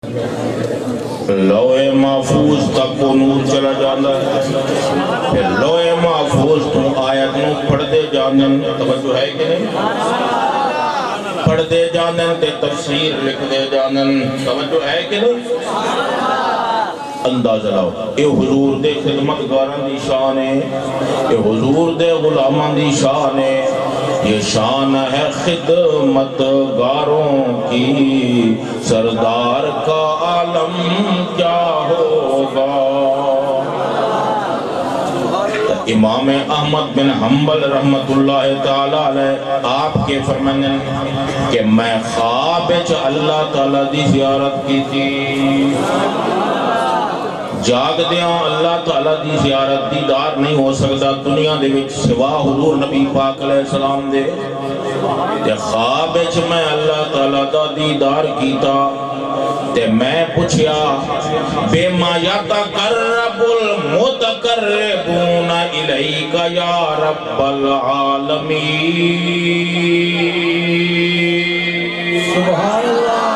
لوح محفوظ تک کو نور چلا جانا ہے، پھر لوح محفوظ تو آیت نو پڑھ دے جانن، توجہ ہے کہ نہیں؟ پڑھ دے جانن تے تفسیر لکھ دے جانن، توجہ ہے کہ نہیں؟ اندازہ لاؤ، اے حضور دے خدمتگاران دی شان ہے، اے حضور دے غلامان دی شان ہے، یہ شان ہے خدمتگاروں کی، سردار کا عالم کیا ہوگا۔ امام احمد بن حنبل رحمت اللہ تعالیٰ علیہ آپ کے فرمانے کہ میں خواب اللہ تعالیٰ دی زیارت کی تھی، جاگ دیاں اللہ تعالیٰ دی زیارت دیدار نہیں ہو سکتا دنیا دے وچ سوا حضور نبی پاک علیہ السلام دے، تے خواب وچ میں اللہ تعالیٰ دا دیدار کیتا تے میں پوچھیا بما یتقرب المتقربون الیک یا رب العالمین، سبحان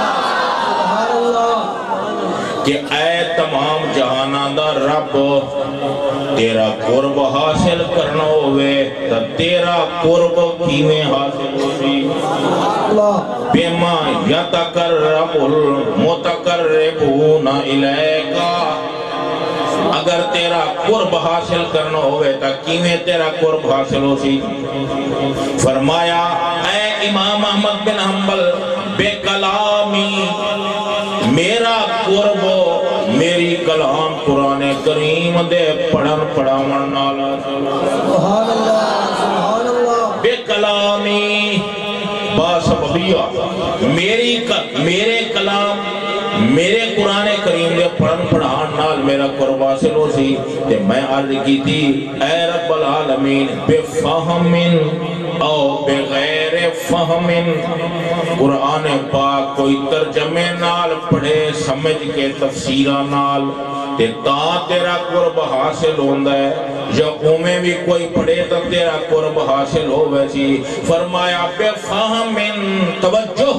اللہ کہ اے تمام جہانہ دا رب، تیرا قرب حاصل کرنا ہوئے تا تیرا قرب کیویں حاصل ہوئی؟ بما یتقرب المتقربون الیکا، اگر تیرا قرب حاصل کرنا ہوئے تا کیویں تیرا قرب حاصل ہو سی؟ فرمایا اے امام احمد بن حنبل، بے کلامی، میرا قرب میری کلام قرآن کریم دے پڑھن پڑھاون نال، سبحان اللہ بے کلامی باسببیہ، میرے کلام میرے قرآن کریم دے پڑھن پڑھان نال میرا قرب حاصل ہو سی، تے میں عرض کی تھی اے رب العالمین بے فہم او بغیر فہم، قرآن پاک کوئی ترجمے نال پڑھے سمجھ کے تفسیرہ نال تے تیرا قرب حاصل ہوندہ ہے، یا اومیں بھی کوئی پڑھے تو تیرا قرب حاصل ہو ویسی۔ فرمایا بے فہم، توجہ،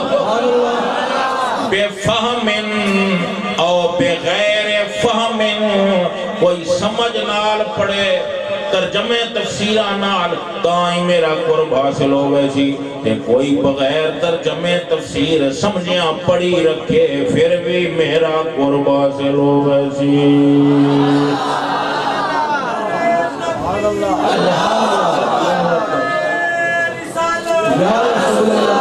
بے فہم او بغیر فہم، کوئی سمجھ نال پڑھے ترجمے تفسیرہ نال تائیں میرا قرب حاصل ہو ویسی، تے کوئی بغیر ترجمے تفسیر سمجھیاں پڑھی رکھے پھر بھی میرا قرب حاصل ہو ویسی۔ یا رسول اللہ،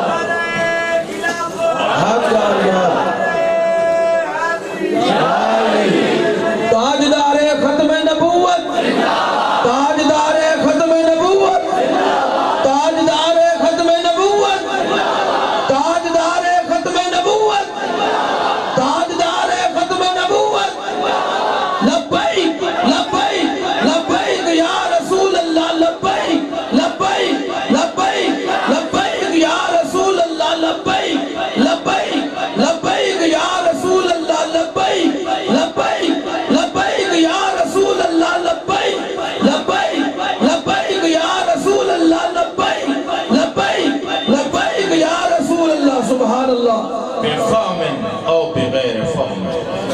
تاجدار ختم نبوت، تاجدار ختم نبوت، تاجدار ختم نبوت، تاجدار ختم نبوت، تاجدار ختم نبوت، لبیک لبیک لبیک یا رسول اللہ، لبیک لبیک لبیک لبیک یا رسول اللہ، لبیک لبیک لبیک یا رسول اللہ، لبیک لبیک لبیک یا رسول اللہ، لبیک لبیک لبیک یا رسول اللہ، لبیک لبیک لبیک یا رسول اللہ۔ سبحان اللہ۔ بے فہم او بغیر فہم،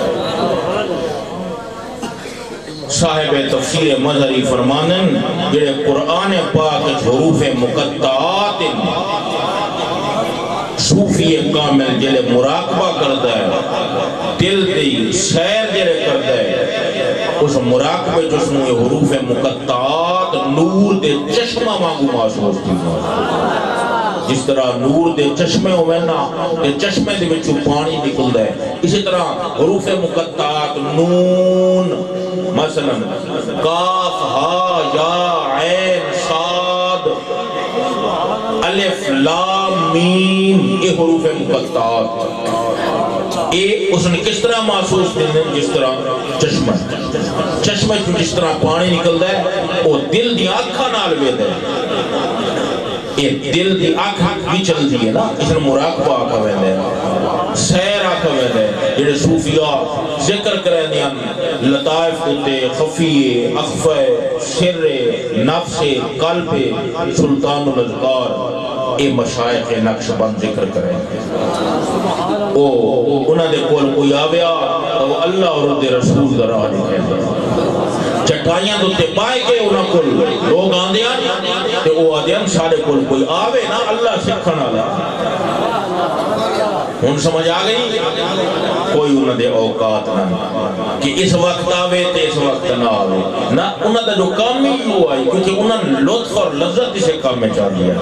صاحب تفسیر مظہری فرمانن جڑے قرآن پاک حروف مقطعات صوفی کامل جڑے مراقبہ کرتا ہے، دل دی سیر جڑے کرتا ہے، اس مراقبہ جس میں حروف مقطعات نور دے چشمہ مانگو محسوس تھی، جس طرح نور دے چشمے ہوئے نا تے چشمے دے وچوں پانی نکل دے، اسی طرح حروف مقطعات نون مثلا کاف ہا یا عین صاد الف لام میم، یہ حروف مقطعات، یہ اس نے کس طرح محسوس کرنے؟ جس طرح چشمہ جس طرح پانی نکل دے وہ دل دی آنکھا نال وے دے، یہ دل دی آنکھا بھی چل دی ہے نا، اس نے مراقبہ آنکھا وے دے، سیر آنکھا وے دے، جڑے صوفیاء ذکر کریں دیاں لطائف دیتے خفیے اخفے سر نفس قلب سلطان الاذکار اے مشائخ نقش بند ذکر کریں او انہاں دے کول کوئی آویا تو اللہ اور دے رسول دا راہ دکھائیں چٹائیاں دو تے پائے کے انہاں کول لوگ آندیاں تے او آدیاں سارے کول کوئی آوے نا اللہ سکھنا دا ان سمجھ آگئی کوئی انہاں دے اوقات نہ کہ اس وقت آوے تے اس وقت نہ آوے نہ انہاں دا جو کام ہی ہوا ہے کیونکہ انہاں لطف اور لذت اسے کام میں چاہ دیا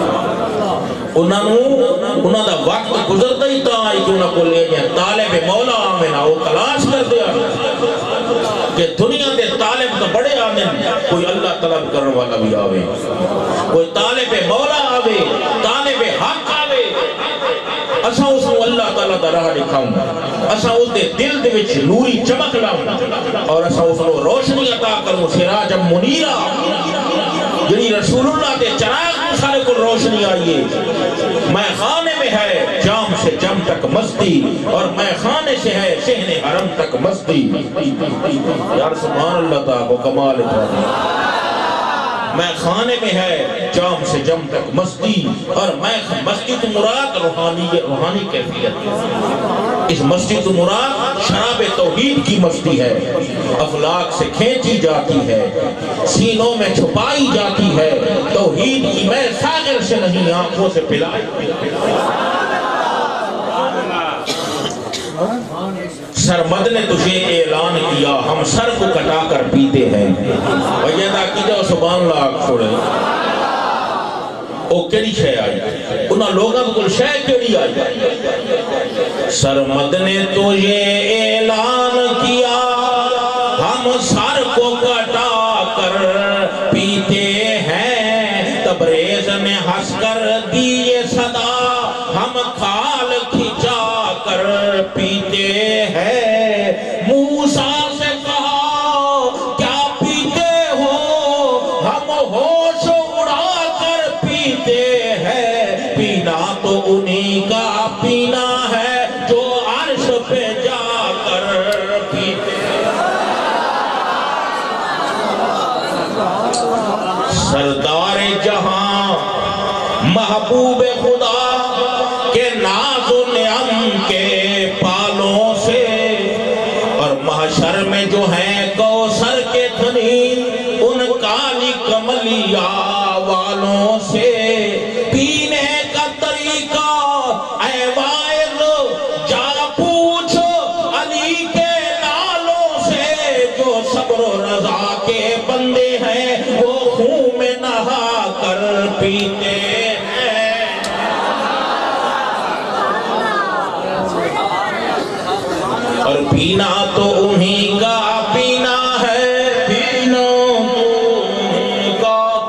انہاں دا وقت گزرتا ہی تا آئی کہ انہاں کو لے جائیں طالب مولا آمنا وہ کلاش کر دیا کہ دنیا دے طالب تو بڑے آنے کوئی اللہ طلب کرنے والا بھی آوے کوئی طالب مولا آوے طالب حق آوے اساں اس کو اللہ تعالیٰ دا راہ دکھاؤں اساں اس دے دل دے وچ نوری چمک لاؤں اور اساں اس کو روشنی عطا کروں سراج منیرہ یعنی رسول اللہ دے چراغ سارے کو روشنی آئیے میں خانے میں ہے جام سے جم تک مستی اور میں خانے سے ہے شہن حرم تک مستی یار سبحان اللہ تعالیٰ کو کمال ہے میں خانے میں ہے جام سے جم تک مستی اور میں مسجد مراد روحانی کیفیت اس مسجد مراد شراب توحید کی مستی ہے اخلاق سے کھینچی جاتی ہے سینوں میں چھپائی جاتی ہے توحید کی میں ساغر سے نہیں آنکھوں سے پلائی سرمد نے تجھے اعلان کیا ہم سر کو کٹا کر پیتے ہیں وجہ کی جو سبحان اللہ چھوڑے او کیڑی شے آئی انہاں لوگاں کو شے کیڑی آئی سرمد نے تجھے اعلان کیا ہم سر کو کٹا کر پیتے ہیں تبریز نے ہنس کر دی یہ صدا ہم کھال کھچا کر پیتے ہیں موسیٰ سے کہا کیا پیتے ہو ہم ہوش اڑا کر پیتے ہیں پینا تو انہی کا پینا ہے جو عرش پہ جا کر پیتے سردار جہاں محبوب خدا کے ناز و نعم کے پالوں سے اور محشر میں جو ہیں کوثر کے دھنی ان کالی کملیہ والوں سے پینے کا طریقہ اے وائل جا پوچھ علی کے نالوں سے جو صبر و رضا کے بندے ہیں وہ خون میں نہا کر پیتے اور پینا تو انہی کا پینا ہے پینا تو انہی کا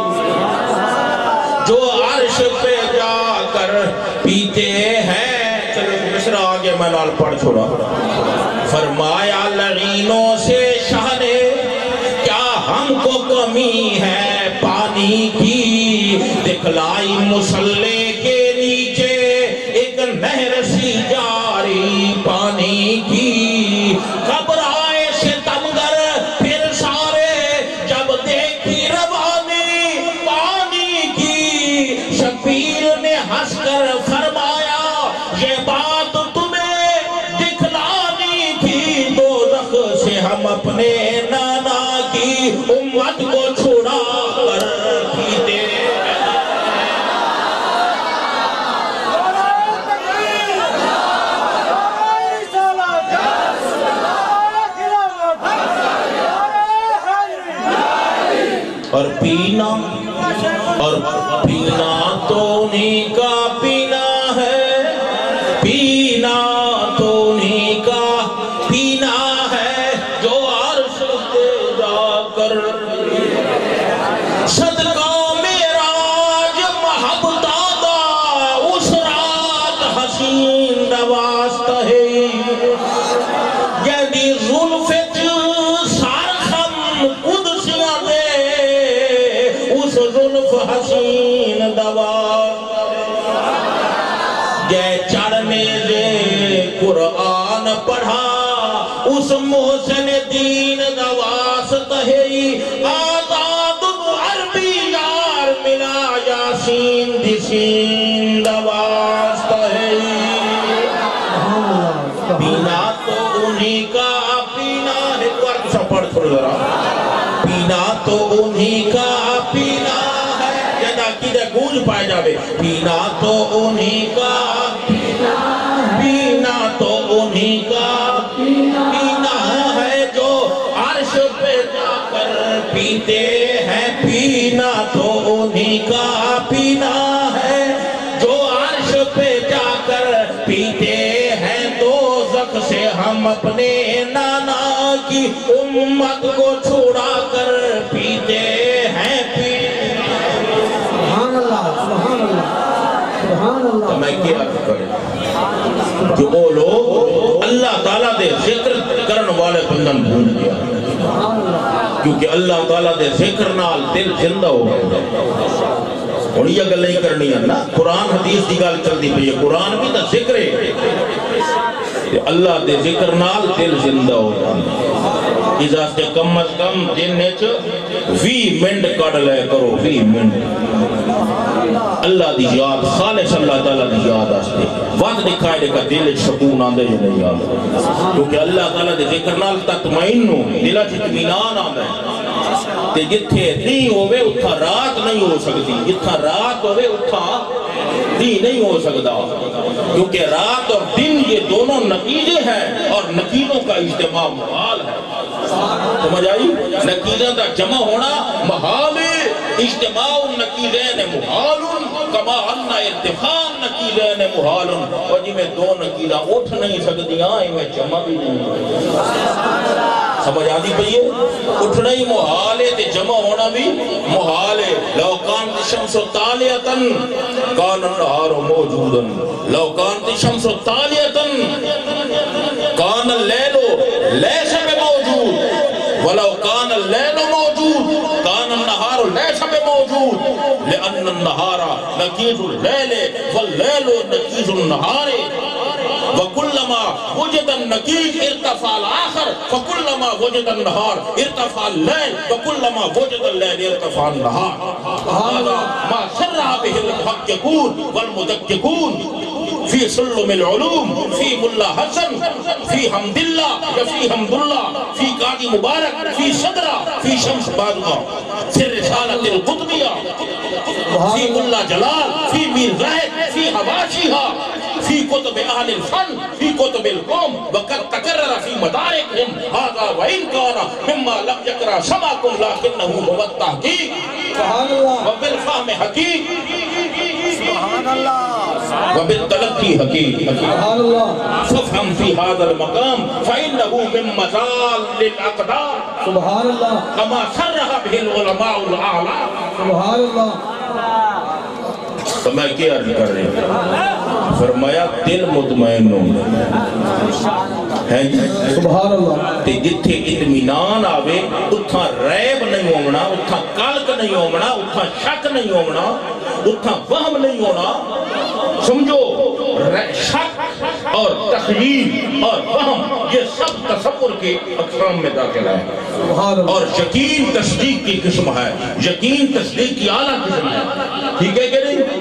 جو عرش پہ جا کر پیتے ہیں چلو مصرع آگے میں نال پڑھ چھوڑا فرمایا لعینوں سے شاہ نے کیا ہم کو کمی ہے پانی کی دکھلائی مسلح کے نیچے ایک نہر سی جاری پانی کی گھبرائے ستمگر پھر سارے جب دیکھی روانی پانی کی شبیر نے ہنس کر فرمایا یہ بات تمہیں دکھلانی تھی دوزخ سے ہم اپنے نانا کی امت کو چھوڑا کر پیتے اور پینا تو انہی کا پینا ہے پینا تو انہی کا پینا ہے جو عرش پہ جا کر صدقہ معراج محبت آدھا اس رات حسین نواستہ ہے یعنی ظلفت سارخم قدسیاں دے اس ظلف حسین نواستہ جے چڑھنے دے قرآن پڑھا اس محسن دین نواستہ ہے آزاد عربی یار ملا یا سین دی سین دا واسطہ ہے پینا تو انہی کا پینا ہے ورد سا پڑھ تھوڑا ذرا پینا تو انہی کا پینا ہے جدا کی دے گونج پائے جاوے پینا تو انہی کا پینا تو انہی کا پینا ہے جو عرش پہ جا کر پیتے ہیں پینا تو انہی کا پینا ہے جو عرش پہ جا کر پیتے ہیں دوزخ سے ہم اپنے نانا کی امت کو چھوڑا کر پیتے ہیں سبحان اللہ سبحان اللہ سبحان اللہ تو میں کیا کریں کہ وہ لوگ اللہ تعالیٰ دے ذکر کرن والے بندن بھول گیا کیونکہ اللہ تعالیٰ دے ذکر نال دل زندہ ہو گئے اور یہ گل نہیں کرنی ہے نا قرآن حدیث دی گل چل دی پئی ہے قرآن بھی تو ذکر ہے کہ اللہ دے ذکر نال دل زندہ ہو جائے اس واسطے کم از کم دن وچ 20 منٹ کڈ لے کرو 20 منٹ اللہ دی یاد خالص اللہ تعالیٰ دی یاد آستے وقت دکھائے دے کا دل سکون آندے جو نہیں آندے کیونکہ اللہ تعالیٰ دے ذکر نال تطمئن ہو دلہ اطمینان آندے تے جتھے نہیں ہوئے اتھا رات نہیں ہو سکتی جتھا رات ہوئے اتھا دن نہیں ہو سکتا کیونکہ رات اور دن یہ دونوں نتیجے ہیں اور نتیجوں کا اجتماع محال ہے سمجھ آئی نتیجہ دا جمع ہونا محال ہے اجتماع النتیجین محال کما ان ارتفاع النتیجین محال اور جی میں دو نتیجہ اٹھ نہیں سکتیاں میں جمع بھی نہیں سمجھ آدھی پئیے اٹھنا ہی محال ہے تے جمع ہونا بھی محال ہے لو کانت شمس طالیتن کان النہار موجودن لو کانت شمس طالیتن کان اللیل لیس بموجود ولو کان اللیل موجود کان النہار لیس بموجود لأن النہار نکیز اللیل واللیل نکیز النہار وَكُلَّمَا وُجِدَ النَّكِيزِ ارتفع الآخر فَكُلَّمَا وُجِدَ النَّهَارِ ارتفع الليل وَكُلَّمَا وُجِدَ الليل ارتفع النَّهَارِ هذا ما سرع به المحققون والمدققون في سلم العلوم في ملا حسن في حمد الله في حمد الله في قاضي مبارك في صدرة في شمس بادغة في الرسالة القطبية في ملا جلال في میر زاہد في حواشيها في كتب أهل الفن في كتب القوم وقد تكرر في مداركهم هذا وإن كان مما لم يقرأ سماكم لكنه هو التحقيق وبالفهم حقيق وبالتلقي حقيق فافهم في هذا المقام فإنه من مزال للأقدار سبحان الله كما صرح به العلماء الأعلى سبحان الله تو میں کیا عرض کر رہے ہیں فرمایا دل مطمئن ہوں ہے جی سبحان اللہ تے جتھے اطمینان آوے اتھا ریب نہیں ہونا اتھا کلک نہیں ہونا اتھا شک نہیں ہونا اتھا وہم نہیں ہونا سمجھو شک اور تخیل اور وہم یہ سب تصور کے اقسام میں داخل ہے اور یقین تصدیق کی قسم ہے یقین تصدیق کی اعلیٰ قسم ہے ٹھیک ہے کہ نہیں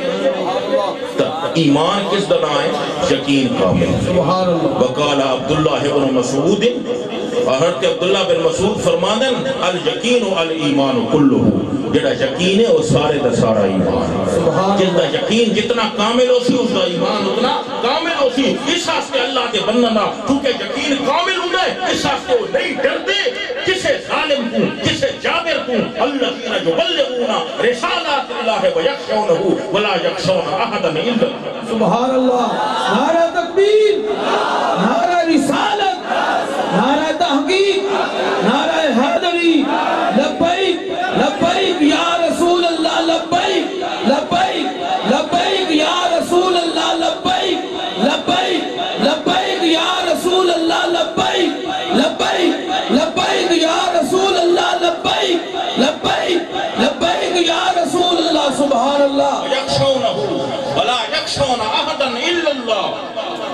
ایمان کس طرح ہے یقین کامل وقال عبداللہ بن مسعود اور حضرت عبداللہ بن مسعود فرماندن الیقین الایمان کلہ جڑا یقین ہے وہ سارے دا سارا ایمان جس دا یقین جتنا کامل ہو سی اس دا ایمان اتنا کامل ہو سی اس واسطے اللہ کے بندنا کیونکہ یقین کامل ہو جائے اس واسطے وہ نہیں ڈرتے کسے ظالم کو کسے جابر کو الذین یبلغون رسالات اللہ ویخشونہ ولا یخشون احدا الا سبحان اللہ نعرہ تکبیر نعرہ رسالت نعرہ تحقیق نعرہ حیدری لبیک لبیک یا رسول اللہ لبیک لبیک لبیک یا رسول اللہ لبیک لبیک لبیک یا رسول اللہ لبیک لبیک لبیک یا رسول اللہ لبیک لبیک لبیک یا رسول اللہ سبحان اللہ یخشونہ ولا یخشون احدا الا اللہ وہ اللہ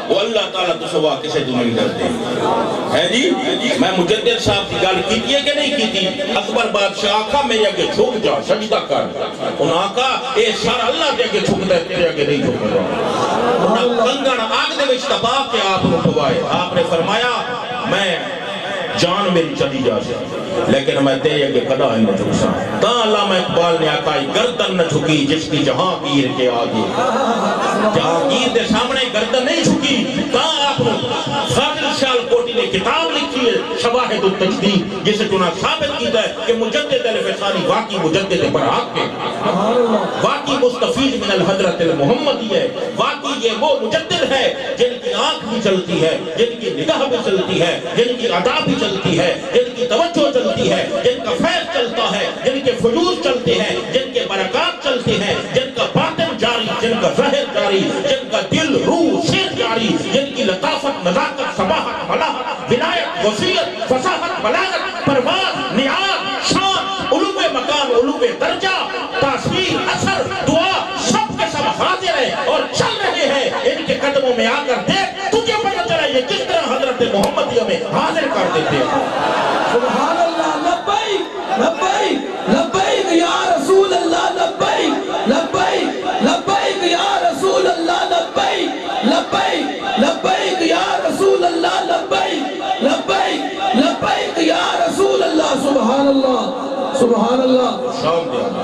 تعالیٰ تو سوا کسے تو نہیں ڈرتے ہے جی میں مجدد صاحب کی گل کی ہے کہ نہیں کی تھی اکبر بادشاہ آقا میرے آگے جھک جا سجدہ کر انہوں آقا اے سارا اللہ دے آگے جھکتا ہے تیرے آگے نہیں جھک رہا انہوں کنگن آگ دے وچ تبا کے آپ کو کھوائے آپ نے فرمایا میں جان میری چلی جا سے لیکن میں تیرے آگے کدا ہی نہ جھک سا تا علامہ اقبال نے آقا گردن نہ جھکی جس کی جہانگیر کے آگے جہانگیر دے سامنے گردن نہیں جھکی تا آپ نے فاضل سیال کوٹی نے کتاب لکھی ہے شواہد التجدید جسے چنا ثابت کیتا ہے کہ مجدد الفسانی واقعی مجدد برحق کے واقعی مستفید من الحضرت المحمدی ہے واقعی یہ وہ مجدد ہے جن کی آنکھ بھی چلتی ہے جن کی نگاہ بھی چلتی ہے جن کی ادا بھی چلتی ہے جن کی توجہ چلتی ہے جن کا فیض چلتا ہے جن کے فیوز چلتے ہیں جن کے برکات چلتے ہیں جن کا باطن جاری جن کا ظاہر جاری جن کا دل روح شیر جاری جن کی لطافت نزاکت سماحت ملاحت ولایت وسیعت فصاحت بلاغت پرواز نیاز شان علو مکان علو درجہ تاثیر اثر دعا سب کے سب حاضر ہیں اور چل رہے ہیں ان کے قدموں میں آ کر دیکھ تجھے پتہ چلا یہ کس طرح حضرت محمدیہ میں حاضر کر دیتے ہیں سبحان اللہ لبیک لبیک لبیک یا رسول اللہ لبیک لبیک لبیک یا رسول اللہ لبیک لبیک لبیک یا رسول اللہ لبیک لبیک لبیک یا رسول اللہ سبحان اللہ سبحان اللہ شام دیا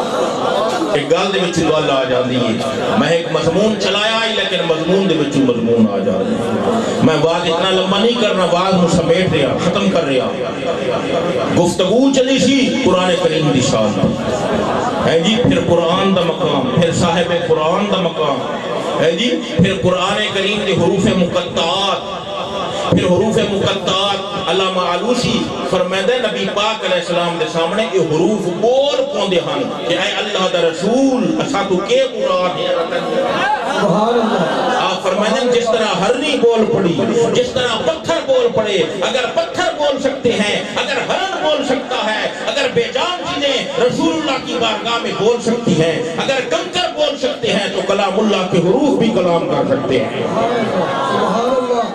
ایک گال دے بچوں گال آ جاندی ہے میں ایک مضمون چلایا ہی لیکن مضمون دے بچوں مضمون آ جاندی ہے میں واضح اتنا لمبا نہیں کرنا واضح سمیٹ رہا ختم کر رہا گفتگو چلی سی قرآن کریم دی شان ہے جی پھر قرآن دا مقام پھر صاحب قرآن دا مقام ہے جی پھر قرآن کریم دے حروف مقطعات پھر حروف مقطعات علامہ علوسی فرمائدہ نبی پاک علیہ السلام دے سامنے یہ حروف بول پوندے ہن کہ اے اللہ دا رسول اسا تو کے مراد ہے سبحان اللہ آپ فرمائدہ جس طرح ہرنی بول پڑی جس طرح پتھر بول پڑے اگر پتھر بول سکتے ہیں اگر ہرن بول سکتا ہے اگر بے جان چیزیں رسول اللہ کی بارگاہ میں بول سکتی ہیں اگر کنکر بول سکتے ہیں تو کلام اللہ کے حروف بھی کلام کر سکتے ہیں سبحان اللہ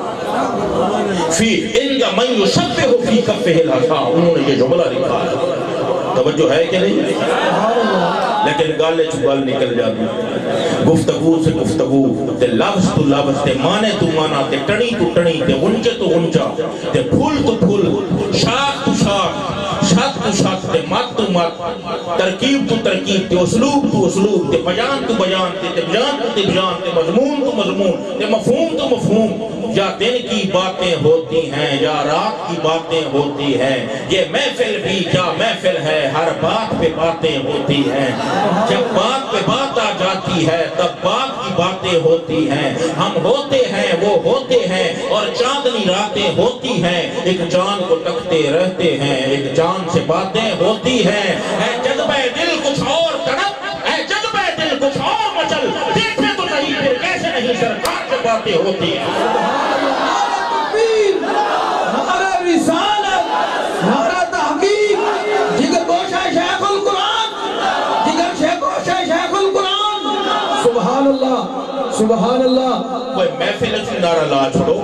فی انگا من یشبہ فی کفہ الحسا انہوں نے یہ جملہ لکھا ہے توجہ ہے کہ نہیں لیکن گالے چگال نکل جاتی گفتگو سے گفتگو تے لفظ تو لفظ تے مانے تو مانا تے ٹڑی تو ٹڑی تے انچے تو انچا تے پھول تو پھول شاخ تو شاخ شاخ تو شاخ تے مات تو مات ترکیب تو ترکیب تے اسلوب تو اسلوب تے بیان تو بیان تے بیان تو بیان تے مضمون تو مضمون تے مفہوم تو مفہوم یا دن کی باتیں ہوتی ہیں یا رات کی باتیں ہوتی ہیں یہ محفل بھی کیا محفل ہے ہر بات پہ باتیں ہوتی ہیں جب بات پہ بات آ جاتی ہے تب بات کی باتیں ہوتی ہیں ہم ہوتے ہیں وہ ہوتے ہیں اور چاندنی راتیں ہوتی ہیں ایک چاند کو تکتے رہتے ہیں ایک چاند سے باتیں ہوتی ہیں اے جذبہ دل کچھ اور تڑپ اے جذبہ دل کچھ اور مچل دیکھے تو نہیں پھر کیسے نہیں سرکار سے باتیں ہوتی ہیں نعرہ تکبیر نعرہ رسالت نعرہ تحقیق جگر گوشہ شیخ القرآن جگر گوشہ شیخ القرآن سبحان اللہ سبحان اللہ کوئی محفل اچھی نعرہ لا چھوڑو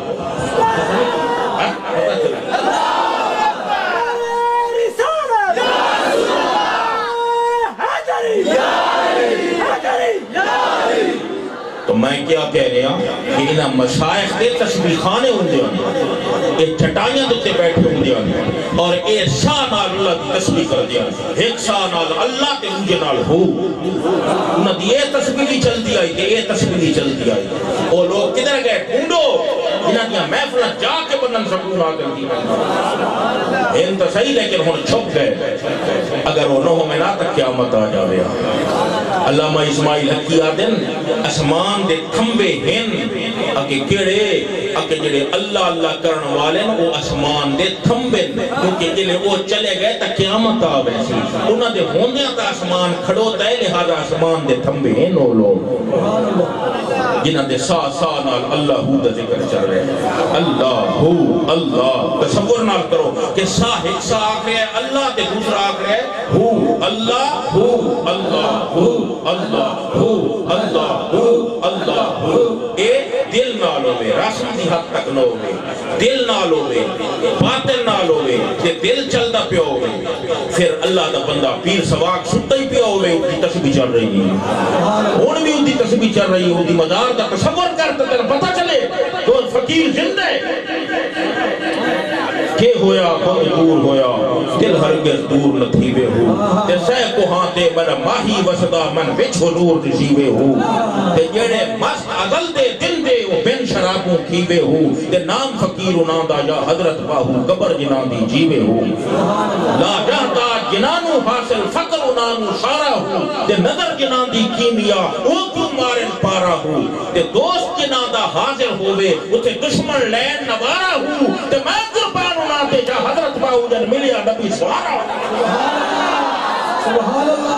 تو میں کیا کہہ رہا کہ انہا مشایخ کے تشبیح خانے ہوں دے آنے ایک چھٹائیاں دوتے بیٹھے ہوں دے آنے اور ایک سا نال اللہ کی تشبیح کر دیا ایک سا نال اللہ کے انجے نال ہو انہا دی یہ تشبیح نہیں چلتی آئی تھی یہ تشبیح نہیں چلتی آئی وہ لوگ کدھر گئے ڈھونڈو انہا دیا محفلہ جا کے بندن سکون آ کر دی ان تو صحیح لیکن ہون چھپ گئے اگر وہ نوہ میں نہ تک قیامت آ جاوے علامہ اسماعیل حقی آدن اسمان دے تھمبے ہیں اکے کیڑے اکے جڑے اللہ اللہ کرن والے وہ اسمان دے تھمبے کیونکہ جلے وہ چلے گئے تا قیامت آ ویسی انہاں دے ہوندیاں تا اسمان کھڑو تا ہے لہذا اسمان دے تھمبے ہیں نو لوگ جنہاں دے سا سا نال اللہ ہو دا ذکر چل رہے ہیں اللہ ہو اللہ تصور نال کرو کہ سا ایک سا آکھ رہے ہیں اللہ دے دوسرا آکھ رہے ہیں ہو اللہ ہو اللہ ہو اللہ ہو اللہ ہو اللہ ہو اے دل نالو میں کسی حد تک نہ ہوئے دل نال ہوئے باطن نال ہوئے تے دل چلدا پیا ہوئے پھر اللہ دا بندہ پیر سواق ستا ہی پیا ہوئے اس کی تسبیح چل رہی ہے ہن بھی اس کی تسبیح چل رہی ہے اس کی مزار دا تصور کر تے تینوں پتہ چلے کہ فقیر زندہ ہے کہ ہویا بہت دور ہویا دل ہرگز دور نہ تھیوے ہو تے سہ کو ہاں تے میرا ماہی وسدا من وچ ہو نور نصیبے ہو تے جڑے مست ازل دے دل دے وہ بن شرابوں کھیوے ہو تے نام فقیر انہاں دا یا حضرت باہو قبر جناں دی جیوے ہو لا جاتا جنانو حاصل فقر انہاں سارا ہو تے نظر جناں دی کیمیا او کیوں مارن پارا ہو تے دوست جناں دا حاضر ہوئے اتے دشمن لین نوارا ہو تے میں قربان انہاں تے جا حضرت باہو جن ملیا نبی سوارا سبحان اللہ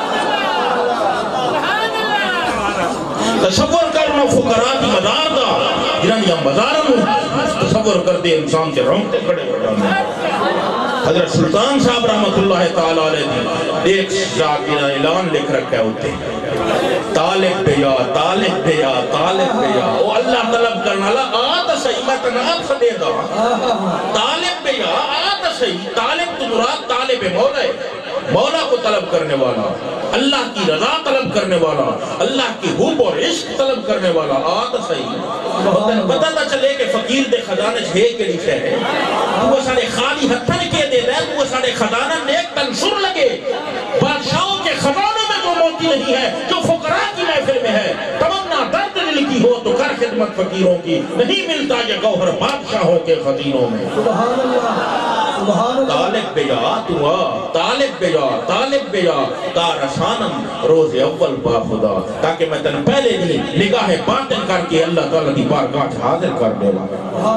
تصور کرنا فقراء کی مزار دا جنہاں یا مزاروں تصور کر دے انسان کے رونگتے کھڑے پڑھانے حضرت سلطان صاحب رحمت اللہ تعالیٰ علیہ ایک ذات جنہاں اعلان لکھ رکھا ہے ہوتے طالب بیا طالب بیا طالب بیا او اللہ طلب کرنا لہا آتا صحیح میں تناب سدے دا طالب بیا آتا صحیح طالب تو مراد طالب مولا ہے مولا کو طلب کرنے والا اللہ کی رضا طلب کرنے والا اللہ کی حب اور عشق طلب کرنے والا آتا صحیح پتہ نہ چلے کہ فقیر دے خزانے چھے کے لکھے ہے وہ سارے خالی ہتھن کے دے دے وہ سارے خزانہ نیک تنشر لگے بادشاہوں کے خزانے میں جو موتی نہیں ہے جو فقراء کی محفل میں ہے تمنا درد دل کی ہو تو کر خدمت فقیروں کی نہیں ملتا یہ گوہر بادشاہوں کے خزینوں میں سبحان اللہ طالب بیا تو آ طالب بیا طالب بیا تارسانم روز اول با خدا تاکہ میں تن پہلے نہیں نگاہ باطن کر کے اللہ تعالیٰ کی بارگاہ حاضر کر دے گا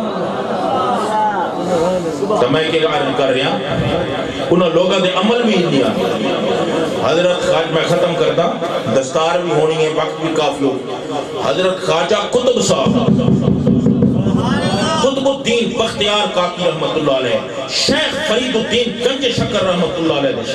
تو میں کیا عرض کر رہا انہوں لوگوں دے عمل بھی نہیں آتا حضرت خواجہ میں ختم کرتا دستار بھی ہونی ہے وقت بھی کافی ہو حضرت خواجہ قطب صاحب قطب الدین بختیار کاکی رحمت اللہ علیہ شیخ فرید الدین گنج شکر رحمت اللہ علیہ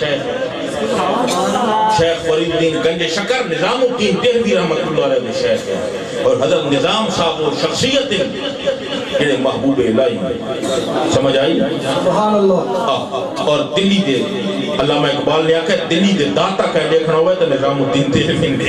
شیخ فرید الدین گنج شکر نظام الدین دہلوی رحمت اللہ علیہ شیخ اور حضرت نظام صاحب وہ شخصیت جنہیں محبوب الہی سمجھ آئی سبحان اللہ اور دلی دے علامہ اقبال نے آکھا ہے دلی دے داتا کہیں دیکھنا ہوئے تو نظام الدین دہلوی نے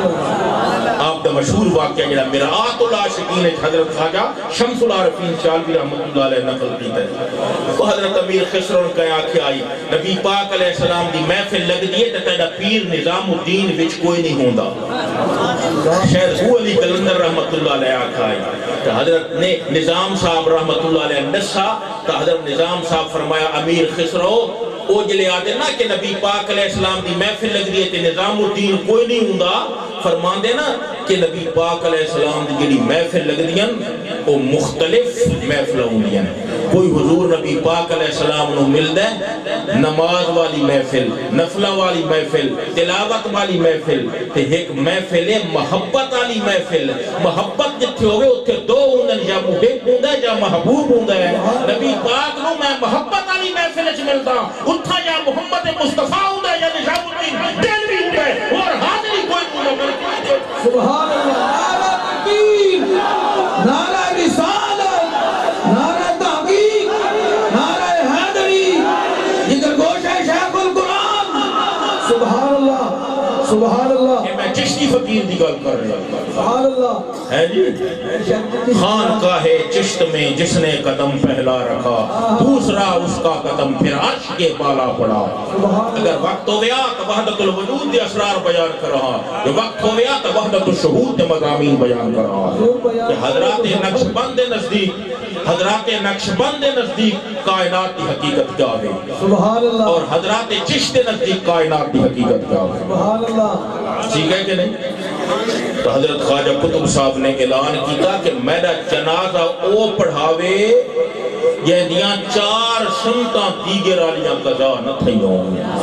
آپ دا مشہور واقعہ جڑا مرآت العاشقین حضرت خواجہ شمس العارفین شالوی رحمت اللہ علیہ نقل کی ہے وہ حضرت امیر خسرو نے کہا آنکھیں آئی نبی پاک علیہ السلام دی محفل لگ دیئے تو تیرا پیر نظام الدین وچ کوئی نہیں ہوندہ شہر ہو علی کلندر رحمت اللہ علیہ آنکھیں آئی تو حضرت نے نظام صاحب رحمت اللہ علیہ نسا تو حضرت نظام صاحب فرمایا امیر خسرو او جلے آدھے نا کہ نبی پاک علیہ السلام دی محفل لگ دیئے تے نظام الدین کوئی نہیں ہوندہ فرمان دے نا کہ نبی پاک علیہ السلام دی جلی محفل لگ دیاں وہ مختلف محفل ہوں دیاں کوئی حضور نبی پاک علیہ السلام نو مل دے نماز والی محفل نفلہ والی محفل تلاوت والی محفل تے ایک محفل محبت والی محفل محبت جتھے ہوئے اتھے دو ہوندن یا محب ہوندہ یا محبوب ہوندہ ہے نبی پاک نو میں محبت والی محفل اچھ ملتا اتھا یا محمد مصطفیٰ ہوندہ یا نظام الدین دہلوی ہوندہ ہے اور حاضری کوئی ہوندہ سبحان اللہ نعرہ تکبیر نعرہ رسالت نعرہ تحقیق نعرہ حیدری جگر گوش ہے شیخ القرآن سبحان اللہ سبحان اللہ کہ میں چشتی فقیر دی گل کر رہا ہوں سبحان اللہ ہے جی خان کا ہے چشت میں جس نے قدم پہلا رکھا دوسرا اس کا قدم پھر عرش کے بالا پڑا اگر وقت ہو گیا تو وحدت الوجود دے اسرار بیان کر رہا جو وقت ہو گیا تو وحدت الشہود دے مضامین بیان کر رہا کہ حضرات نقشبند نزدیک حضرات نقشبند نزدیک کائنات کی حقیقت کیا ہے سبحان اللہ اور حضرات چشت نزدیک کائنات کی حقیقت کیا ہے سبحان اللہ ٹھیک ہے کہ نہیں تو حضرت خواجہ قطب صاحب نے اعلان کیتا کہ میرا جنازہ او پڑھاوے یہ دیاں چار سنتاں دیگر آلیاں قضا نہ تھیوں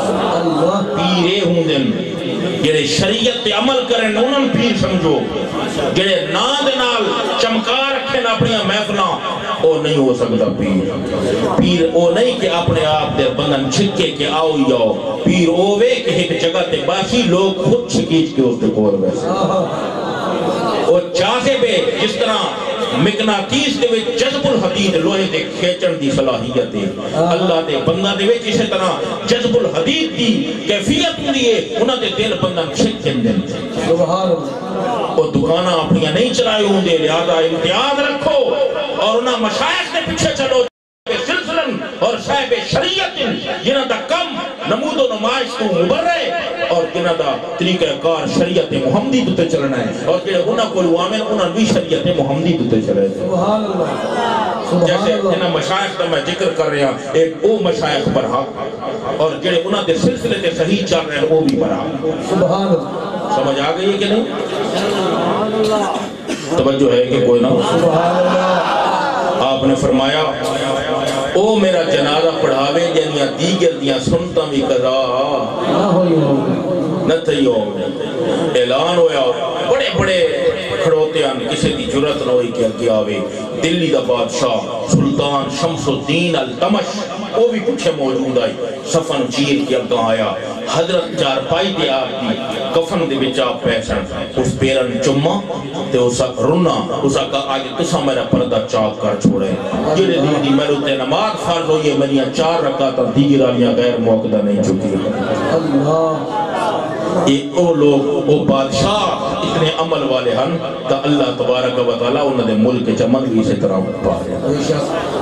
پیرے ہوں دن جڑے شریعت تے عمل کریں انہوں پیر سمجھو جڑے ناند نال چمکا رکھیں اپنی محفلاں او نہیں ہو سکتا پیر او نہیں کہ اپنے آپ دے بندن چھکے کہ آؤ جاؤ پیر اوے کہ ایک جگہ تے باقی لوگ خود چھکیچ کے اس تے کور ویسے او چاہے بے جس طرح مقناطیس دے وچ جذب الحدید لوہے دے کھینچن دی صلاحیت ہے اللہ دے بندہ دے وچ اسی طرح جذب الحدید دی کیفیت ہوندی ہے انہاں دے دل بندہ کھینچ دے سبحان اللہ وہ دکاناں اپنیاں نہیں چلائے ہوندے لہذا امتیاز رکھو اور انہاں مشائخ دے پیچھے چلو سلسلن اور صاحب شریعت جنہ دا کم نمود و نمائش تو مبرے اور جنہ دا طریقہ کار شریعت محمدی دوتے چلنا ہے اور جنہ انہاں کو لوامن انہاں بھی شریعت محمدی دوتے چلے سبحان اللہ جیسے جنہ مشائخ دا میں ذکر کر رہا ایک او مشائخ پر حق اور جنہ انہاں دے سلسلے دے صحیح چل رہے ہیں وہ بھی پر حق سبحان اللہ سمجھ آگئی ہے کہ نہیں توجہ ہے کہ کوئی نہ سبحان اللہ آپ نے فرمایا او میرا جنازہ پڑھاوے جنیاں دیگر دیاں سنتا بھی قضا نہ ہوئی ہو نہ تھی ہو اعلان ہویا بڑے بڑے کھڑوتے ہیں کسی دی جرت نہ ہوئی کہ اگے آوے دلی دا بادشاہ سلطان شمس الدین التمش وہ بھی کچھ موجود آئی صفن چیر کی اگاں آیا حضرت چار پائی دے آپ دی کفن دے بچ آپ پیسن اس پیرن چمہ تے اسا رنا اسا کا آگے تسا میرا پردہ چاک کر چھوڑے جنہیں دی دی میرے تے نماز فرض ہوئی ہے منیاں 4 رکعتاں دیگر آلیاں غیر موقدہ نہیں چکی اللہ یہ او لوگ او بادشاہ اتنے عمل والے ہن تا اللہ تبارک و تعالی انہوں نے ملک چمن بھی سے طرح پا رہے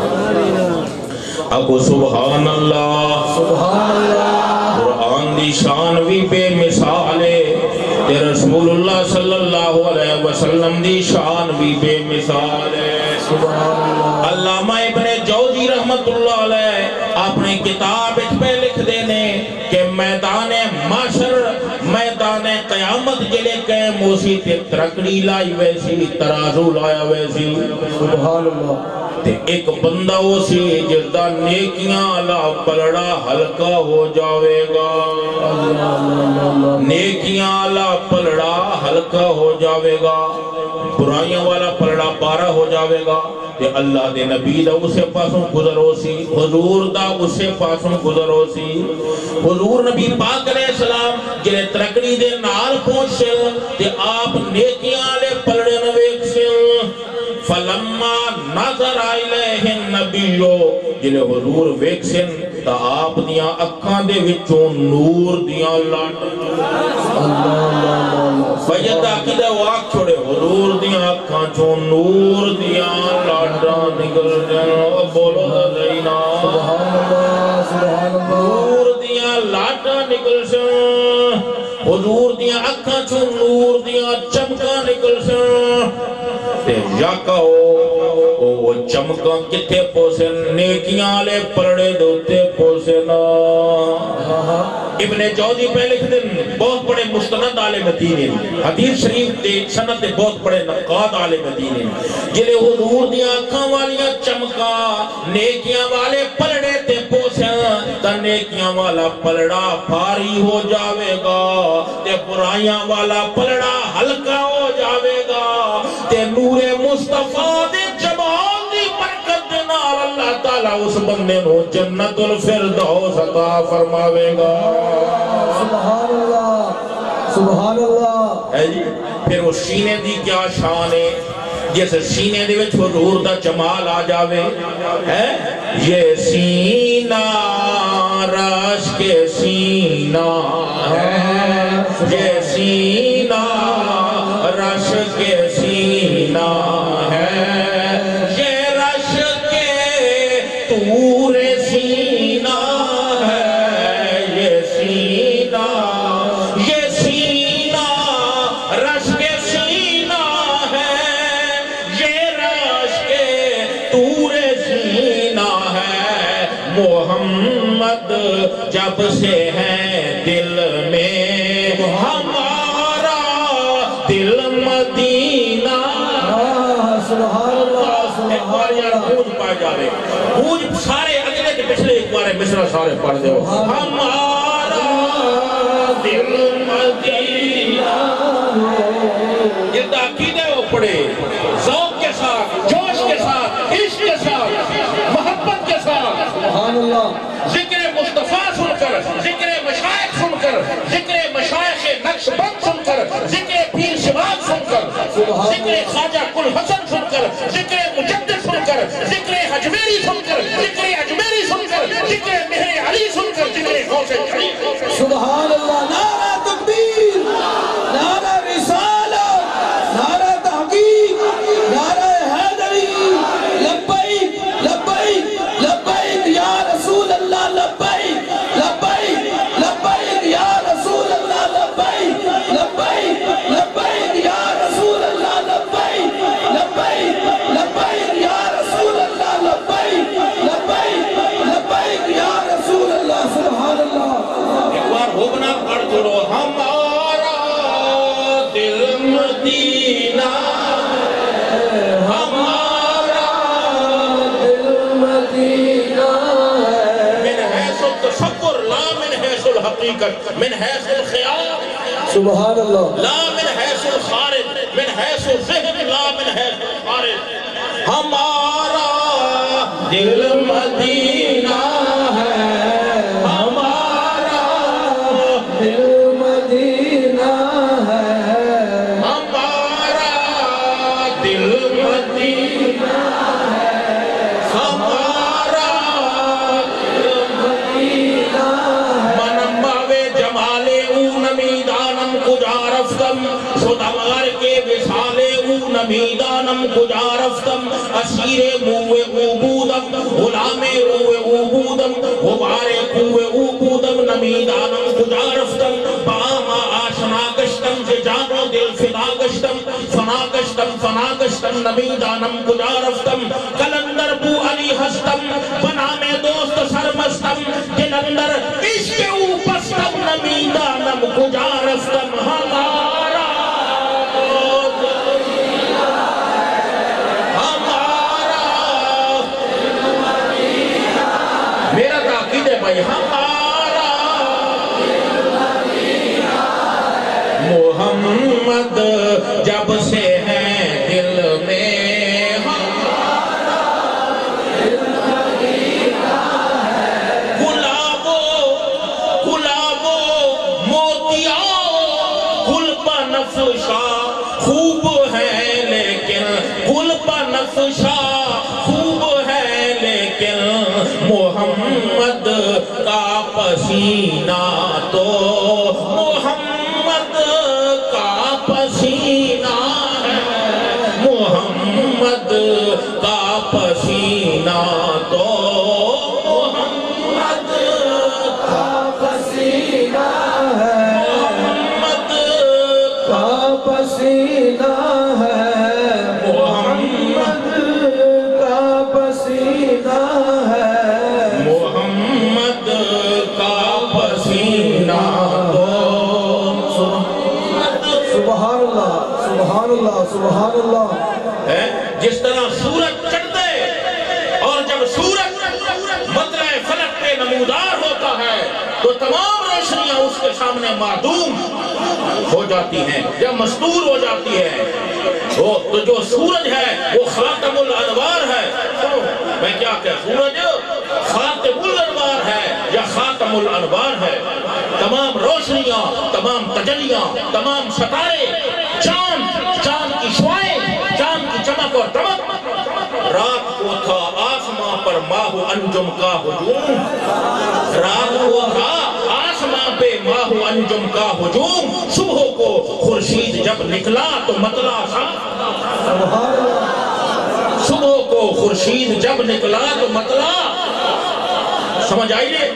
اگو سبحان اللہ سبحان اللہ قرآن دی شان بھی بے مثال ہے تے رسول اللہ صلی اللہ علیہ وسلم دی شان بھی بے مثال ہے سبحان اللہ علامہ ابن جوزی رحمت اللہ علیہ اپنے کتاب اس پہ لکھ دینے کہ میدان معاشر میدان قیامت جلے کے موسی تے ترکڑی لائی ویسی ترازو لایا ویسی سبحان اللہ تے ایک بندہ ہو سی جردہ نیکیاں اللہ پلڑا ہلکا ہو جاوے گا نیکیاں اللہ پلڑا ہلکا ہو جاوے گا برائیاں والا پلڑا بارہ ہو جاوے گا تے اللہ دے نبی دا اسے پاسوں گزر ہو سی حضور دا اسے پاسوں گزر ہو سی حضور نبی پاک علیہ السلام جلے ترکڑی دے نال پہنچ سے تے آپ نیکیاں لے پلڑے نویک سے فلما نظر آئیلہ النبیو جلے حضور ویکسن تا آپ دیاں اکھان دے وچوں نور دیاں لاٹ فجدہ کدے واق چھوڑے حضور دیاں اکھان چوں نور دیاں لاٹاں نکل جائیں بولو دا زینا نور دیاں لاٹاں نکل جائیں حضور دیاں اکھان چوں نور دیاں چمکاں نکل جائیں تے یاکا او چمکاں کتے پوسن نیکیاں لے پرڑے دوتے پوسن ابن جوزی پہ لکھ دن بہت بڑے مستند عالم دین حدیث شریف دے سنت دے بہت بڑے نقاد عالم دین جلے حضور دیاں آنکھاں والیاں چمکا نیکیاں والے پلڑے تے پوسن تا نیکیاں والا پلڑا بھاری ہو جاوے گا تے برائیاں والا پلڑا ہلکا ہو جاوے گا تے نور مصطفیٰ دے جمال دی برکت دے نال اللہ تعالیٰ اس بندے نو جنت الفردوس عطا فرماوے گا سبحان اللہ سبحان اللہ ہے جی پھر وہ سینے دی کیا شان ہے جیسے سینے دے وچ حضور دا جمال آ جاوے ہے یہ سینہ رش کے سینہ ہے یہ سینہ رش کے سینہ ہے یہ رش کے تور سینہ ہے یہ سینہ رش کے سینہ ہے یہ رش کے تور سینہ ہے محمد جب سے ہے دل میں ہمارا دل مدینہ سبحان اللہ ایک بار یار گونج پائے جا رہے گونج سارے اگلے کے پچھلے ایک بار مصرع سارے پڑھ دے ہمارا دل مدینہ یہ عقیدے وہ پڑھے ذوق کے ساتھ جوش کے ساتھ عشق کے ساتھ محبت کے ساتھ سبحان اللہ ذکر مصطفیٰ سن کر ذکر مشائخ سن کر ذکر مشائخ نقش بند سن کر ذکر پیر شباب سن کر ذکر خواجہ کل حسن سن کر، ذکر مجدد سن کر، ذکر اجمیری سن کر، ذکر اجمیری سن کر، ذکر مہر علی سن کر، ذکر غوث علی. سبحان اللہ. نعرہ تکبیر، نعرہ رسالت، نعرہ تحقیق، نعرہ حیدری. لبیک لبیک لبیک یا رسول اللہ، لبیک لبیک لبیک یا رسول اللہ، لبیک لبیک لبیک یا رسول اللہ، لبیک لبیک لبیک یا رسول اللہ، لبیک لبیک لبیک یا رسول اللہ. سبحان اللہ. ایک بار ہو بنا پڑھ چھوڑو. ہمارا دل مدینہ، ہمارا دل مدینہ ہے. من حیث التصور لا من حیث الحقیقت، من حیث الخیال سبحان اللہ. لا من حیث الخارج، من حیث الذہن لا من حیث الخارج. ہمارا دل مدینہ ہے، ہمارا دل مدینہ ہے، ہمارا دل مدینہ ہے، ہمارا مدینہ ہے. منمباوے جمالے او نمیدانم کجا رفتم، شدمار کے وصالے او نمیدانم کجا رفتم، اسیر موے عبودم، غلام روے عبودم، غبارے کوے عبودم، نمیدانم کجا رفتم، باما آشنا گشتم، سے جانو دل فدا گشتم، فنا گشتم فنا گشتم، نمیدانم کجا رفتم، کلندر بو علی ہستم، بنا میں دوست سرمستم، جلندر عشق او پستم، نمیدانم کجا رفتم. ہمارا میرا تاکید ہے بھائی، ہمارا محمد جب سے ہے دل میں، ہمارا گلابو گلابو موتیاؤ گل بنفشا خوب ہے لیکن، گل بنفشا خوب ہے لیکن، محمد کا پسینہ تو محمد کا پسینہ ہے، محمد کا پسینہ تو محمد کا پسینہ ہے، محمد کا پسینہ ہے، محمد کا پسینہ ہے، محمد کا پسینہ تو سبحان اللہ سبحان اللہ سبحان اللہ. جس طرح سورج چڑھتے اور جب سورج مطلع فلک پہ نمودار ہوتا ہے تو تمام روشنیاں اس کے سامنے معدوم ہو جاتی ہیں یا مستور ہو جاتی ہے. تو جو سورج ہے وہ خاتم الانوار ہے. میں کیا کہہ، سورج خاتم الانوار ہے یا خاتم الانوار ہے. تمام روشنیاں، تمام تجلیاں، تمام ستارے، چاند کی شعائیں، چاند کی چمک اور دمک. رات کو تھا آسمان پر ماہ انجم کا ہجوم، رات کو تھا آسمان پہ ماہ انجم کا ہجوم، صبح کو خورشید جب نکلا تو مطلع تھا. صبح کو خورشید جب نکلا تو مطلع سمجھ آئیے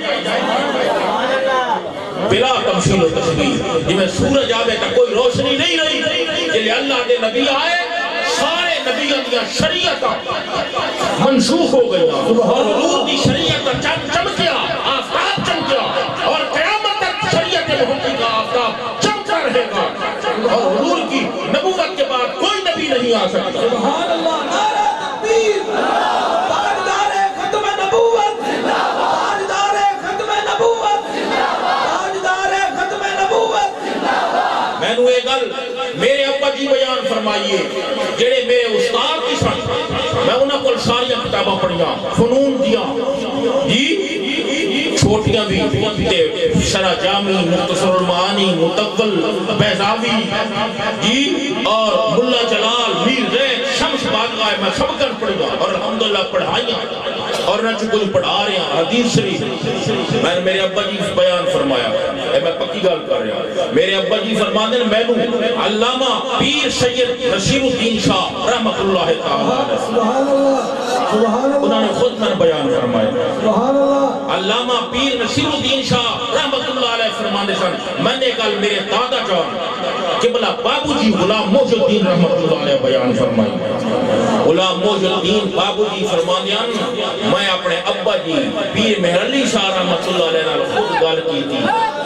بلا تمثیل و تشبیہ. جی میں سورج آوے تا کوئی روشنی نہیں رہی، جلے اللہ دے نبی آئے سارے نبیوں دیا شریعتاں منسوخ ہو گئی اور حضور دی شریعت چمکیا، آفتاب چمکیا اور قیامت تک شریعت محمدی کا آفتاب چمکتا رہے گا اور حضور کی نبوت کے بعد کوئی نبی نہیں آ سکتا. سبحان اللہ. نعرہ تکبیر، تاجدار ختم نبوت، تاجدار ختم نبوت، تاجدار ختم نبوت. میں نے یہ گل میرے ابا جی بیان فرمائیے جڑے میرے استاد کی سن، میں انہاں کو ساری کتاباں پڑھیاں، فنون دیاں جی چھوٹیاں بھی تے شرح جامی مختصر المعانی متقل بیضاوی جی اور ملا جلال میر زید شمس بادگاہ میں سب کر پڑھ گا اور الحمدللہ پڑھائیاں اور نہ چکل پڑھا رہے ہیں حدیث شریف میں نے میرے ابا جی بیان فرمایا میں پکی گل کر رہا ہوں میرے ابا جی فرماتے ہیں میں نے علامہ پیر سید نصیر الدین شاہ رحمت اللہ تعالی سبحان اللہ انہوں نے خود میں بیان فرمایا سبحان اللہ علامہ پیر نصیر الدین شاہ رحمت اللہ علیہ فرمانے سن میں نے کل میرے دادا جان قبلہ بابو جی غلام موجود الدین رحمت اللہ علیہ بیان فرمائی غلام موجود الدین بابو جی فرمانے میں اپنے ابا جی پیر مہر علی شاہ رحمت اللہ علیہ نال خود گل کی تھی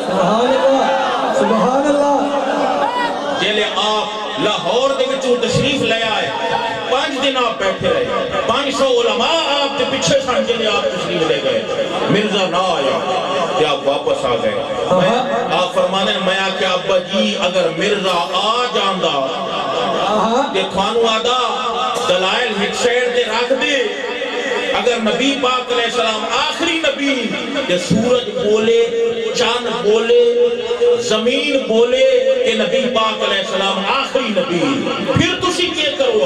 سبحان اللہ جیلے آپ لاہور دے وچوں تشریف لے آئے 5 دن آپ بیٹھے رہے 500 علماء آپ کے پیچھے سن جلے آپ تشریف لے گئے مرزا نہ آیا کہ آپ واپس آ گئے آپ فرمانے میں آکے ابا جی اگر مرزا آ جاندہ کہ خوانو آدھا دلائل ایک شہر دے رکھ دے اگر نبی پاک علیہ السلام آخری نبی کہ سورج بولے چاند بولے زمین بولے کہ نبی پاک علیہ السلام آخری نبی پھر تسی کیا کروا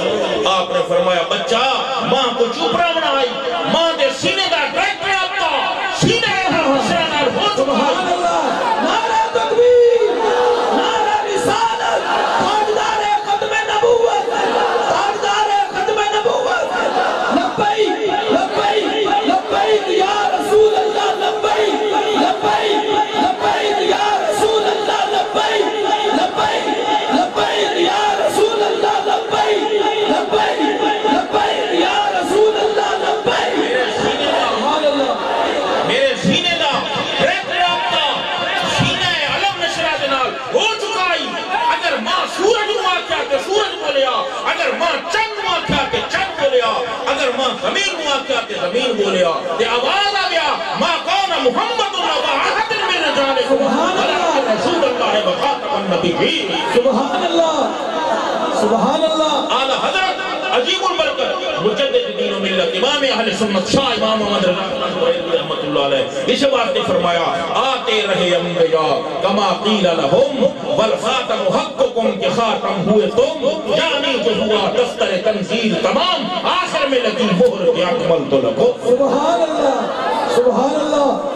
آپ نے فرمایا بچہ ماں کو چوپرا بنائی ماں دے سینے دا ڈائریکٹر آتا سینے دا ہو سبحان اللہ نعرہ تکبیر نعرہ رسالت تاجدار ختم نبوت تاجدار ختم نبوت لبیک لبیک لبیک یا رسول اللہ لبیک لبیک لبیک یا رسول اللہ لبیک لبیک لبیک یا رسول اللہ لبیک لبیک لبیک یا رسول اللہ لبیک سبحان اللہ میرے سینے دا ڈائریکٹر آتا سینہ علم نشرہ دنال ہو چکائی اگر ماں سورج نوا کیا کہ سورج بولیا اگر ماں چند نوا کیا کہ چند بولیا اگر ماں زمین نوا کیا کہ زمین بولیا تے آواز آ گیا ماں کون محمد اللہ آہد من رجال سبحان اللہ رسول اللہ وخاتم النبی سبحان اللہ سبحان اللہ اعلی حضرت عجیب البرکت مجدد دین و ملت امام اہل سنت شاہ امام محمد رحمت اللہ علیہ اس بات نے فرمایا آتے رہے انبیاء کما قیل لہم والخاتم حقکم کہ خاتم ہوئے تم یعنی جو ہوا دفتر تنزیل تمام آخر میں لگی مہر کہ اکمل تو لگو سبحان اللہ سبحان اللہ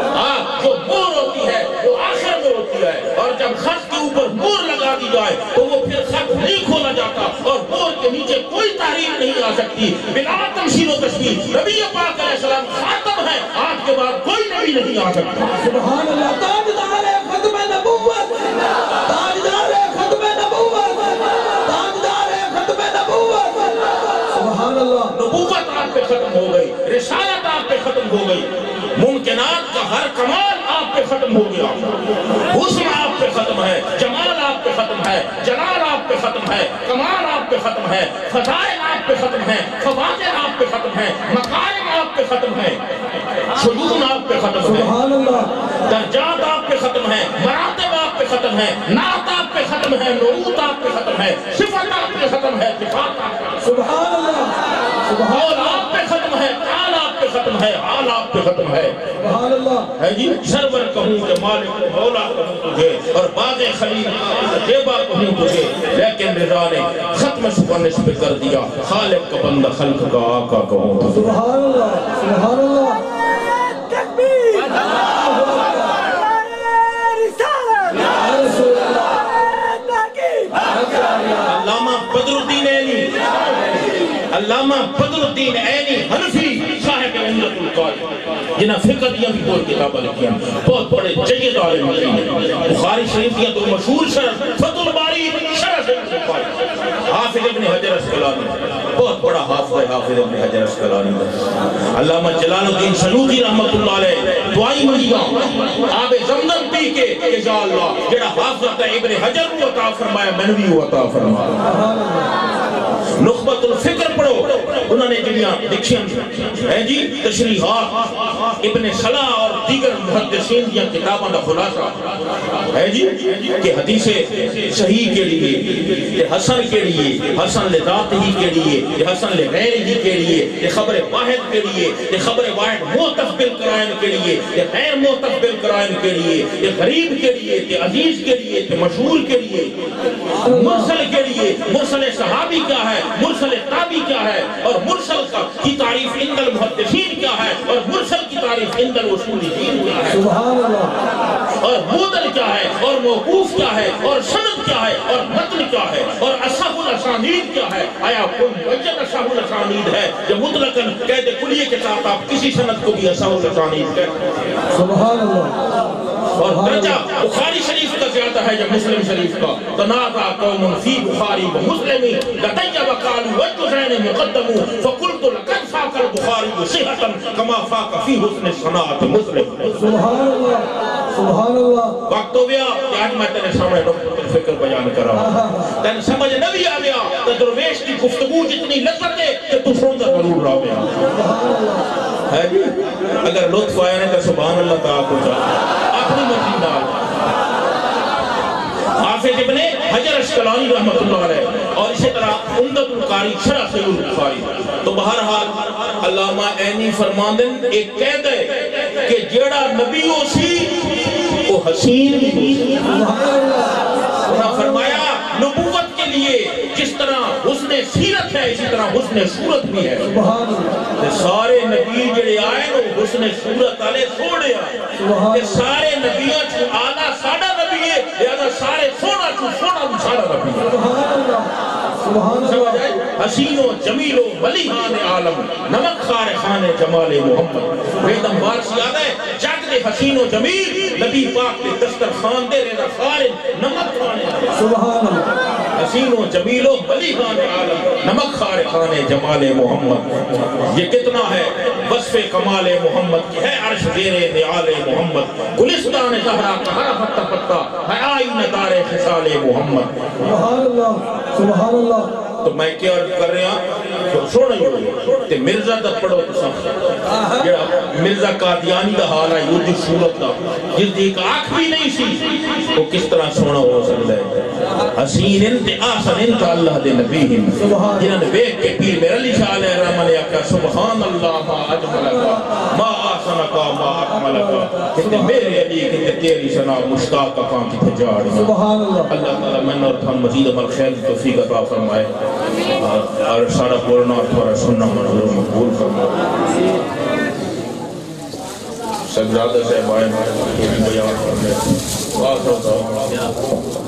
جو مہر ہوتی ہے وہ آخر میں ہوتی ہے اور جب خط کے اوپر مہر لگا دی جائے تو وہ پھر خط نہیں کھولا جاتا اور مہر کے نیچے کوئی تحریر نہیں آ سکتی بلا تمثیل و تشبیہ نبی پاک علیہ السلام خاتم ہے آج کے بعد کوئی نبی نہیں آ سکتا سبحان اللہ تاجدار ختم نبوت تاجدار ختم نبوت تاجدار ختم نبوت سبحان اللہ نبوت آپ پہ ختم ہو گئی رسالت آپ پہ ختم ہو گئی ممکنات کا ہر کمال آپ پہ ختم ہو گیا حسن آپ پہ ختم ہے جمال آپ پہ ختم ہے جلال آپ پہ ختم ہے کمال آپ پہ ختم ہے فضائل آپ پہ ختم ہے فواضل آپ پہ ختم ہے مکارم آپ پہ ختم ہے شجون آپ پہ ختم ہے سبحان اللہ درجات آپ پہ ختم ہے مراتب آپ پہ ختم ہے نعت آپ پہ ختم ہے نعوت آپ پہ ختم ہے صفت آپ پہ ختم ہے صفات آپ پہ سبحان اللہ اور آپ پہ ختم ہے حال آپ پہ ختم ہے حال آپ پہ ختم ہے سبحان اللہ ہے جی سرور کہوں کہ مالک مولا کہوں تجھے اور باغ خلیل جیبا کہوں تجھے لیکن رضا نے ختم سپنس پہ کر دیا خالق کا بندہ خلق کا آقا کہوں تجھے سبحان اللہ سبحان اللہ تکبیر علامہ بدر الدین عینی علامہ بدر الدین عینی حنفی صاحب عمدۃ القاری جنہاں فقہ دیا بھی دور کتابہ لکھی ہیں بہت بڑے جید عالم ہیں بخاری شریف دیا دو مشہور شرح فتح الباری شرح صحیح بخاری حافظ ابن حجر اسقلانی بہت بڑا حافظ ہے حافظ ابن حجر اسقلانی علامہ جلال الدین سیوطی رحمت اللہ علیہ دعائی منگیاں آب زمزم پی کے کہ یا اللہ جڑا حافظ ابن حجر کو عطا فرمایا میں نے بھی عطا فرمایا نخبت الفکر پڑھو انہوں نے جنیاں لکھیاں ہیں جی تشریحات ابن صلاح اور دیگر محدثین دیا کتابوں کا خلاصہ ہے جی کہ حدیث صحیح کے لیے، کہ حسن کے لیے، حسن لذات ہی کے لیے، کہ حسن لغیر ہی کے لیے، کہ خبر واحد کے لیے، کہ خبر واحد معتف بالقرائن کے لیے، کہ غیر معتف بالقرائن کے لیے، کہ غریب کے لیے، کہ عزیز کے لیے، کہ مشہور کے لیے، مرسل کے لیے، مرسل صحابی کیا ہے، مرسل تابعی کیا ہے، اور مرسل کی تعریف عند المحدثین کیا ہے، اور مرسل کی تعریف عند الاصولین کیا ہے، سبحان اللہ، اور مودل کیا ہے، اور موقوف کیا ہے، اور سند کیا ہے، اور متن کیا ہے، اور اصح الاسانید کیا ہے. آیا کوئی معین اصح الاسانید ہے جو مطلقاً قید کلیے کے ساتھ آپ کسی سند کو بھی اصح الاسانید کہتے ہیں؟ سبحان اللہ. اور درجہ بخاری شریف کا زیادہ ہے جب مسلم شریف کا. تنازع قوم فی بخاری و مسلم لدی وقالوا والجزین مقدم فقلت لقد فاق البخاری صحتا کما فاق فی حسن صناعت مسلم. سبحان اللہ، سبحان اللہ. وقت ہو گیا کہ آج میں تیرے سامنے ڈاکٹر فکر بیان کر رہا ہوں. تیرے سمجھ نبی آ گیا تو درویش کی گفتگو جتنی لذت ہے کہ تو سنتا ضرور رہا گیا ہے جی. اگر لطف آیا نہیں تو سبحان اللہ تعالیٰ کو چاہتا اپنی مرضی نال. حافظ ابن حجر اسقلانی رحمۃ اللہ علیہ اور اسی طرح عمدۃ القاری شرح صحیح البخاری. تو بہرحال علامہ عینی فرماندن ایک قید ہے کہ جیڑا نبیوں سی وہ حسین بھی. انہاں فرمایا نبوت کے لیے جس طرح حسن سیرت ہے اسی طرح حسن صورت بھی ہے. سارے نبی جڑے آئے وہ حسن صورت والے سوڑے آئے. سارے نبیوں چھو آلہ ساڑا نبی ہے لہذا سارے سونا چھو سونا بھی ساڑا نبی ہے. حسین و جمیل و ملیحان عالم نمک خار خان جمال محمد. ویدم وارسی آدھا ہے جگ دے حسین و جمیل نبی پاک دے دسترخوان دے رہا خار نمک خانے. سبحان اللہ. حسین و جمیل و ملیحان عالم نمک خار خان جمال محمد. یہ کتنا ہے وصف کمال محمد کی ہے عرش زیر نعال محمد. گلستان زہرا کا ہر پتا پتا ہے آئین دار خصال محمد. سبحان اللہ، سبحان اللہ. تو میں کیا عرض کر رہے ہیں سوڑا ہی ہوئے تے مرزا دا پڑھو تو سب مرزا قادیانی دا حال ہے یہ جو صورت دا جس دی ایک آنکھ بھی نہیں سی وہ کس طرح سونا ہو سکتا ہے. حسین انت آسن انت اللہ دے نبیہم جنہوں نے بیک کے پیر میرا علی شاہ علیہ الرحمن نے کہا سبحان اللہ ما اجملکا ما آسنکا ما اکملکا کہ میرے علی کہ تیری سنا مشتاق کام کی تجاڑی. سبحان اللہ. اللہ تعالیٰ میں نے اور تھا مزید عمل خیر توفیق عطا فرمائے اور سارا بولنا اور تھوڑا سننا منظور مقبول فرمائے. سجادہ صاحب آئے بیان کرنے واقع ہوتا ہوں